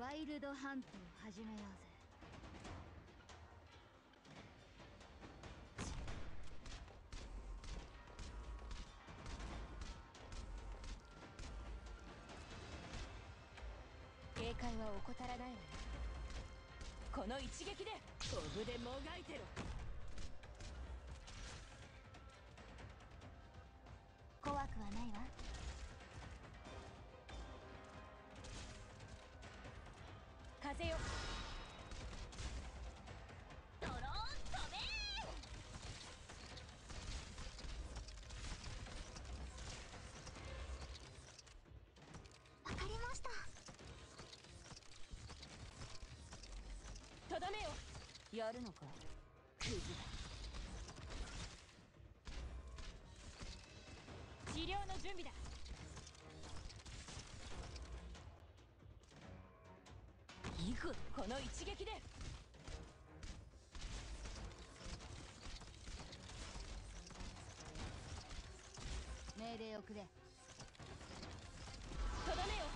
ワイルドハントを始めようぜ。 警戒は怠らないわよ。この一撃でコブでもがいてろ。 怖くはないわ。 風よ、 ドローン飛べー。わかりました。 とどめよ。やるのかクズだ。治療の準備だ。いく、この一撃で。 命令をくれ。 とどめよ。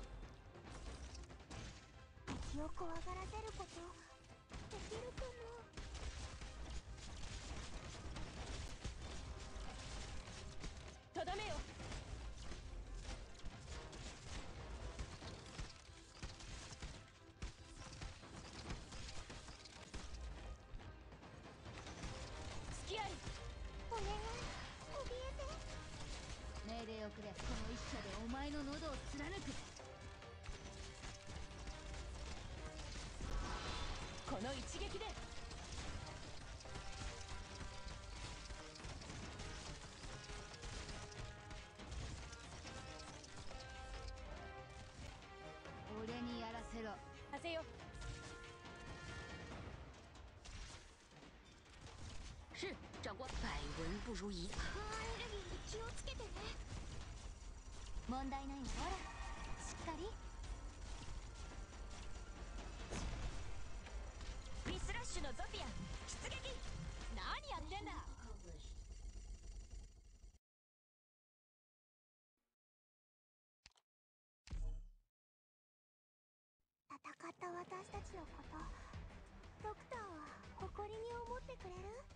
敵を怖がらせることできるかな。 とどめよ。隙あり。 お願い、怯えて。 命令をくれ。この一射でお前の喉を貫く。 この一撃で。 俺にやらせろ。 風よ。 是长官，百闻不如一。 アレルギーに気をつけてね。問題ないわ。ほら、しっかり。 ミスラッシュのゾフィア出撃。何やってんだ。 戦った私たちのこと、ドクターは誇りに思ってくれる？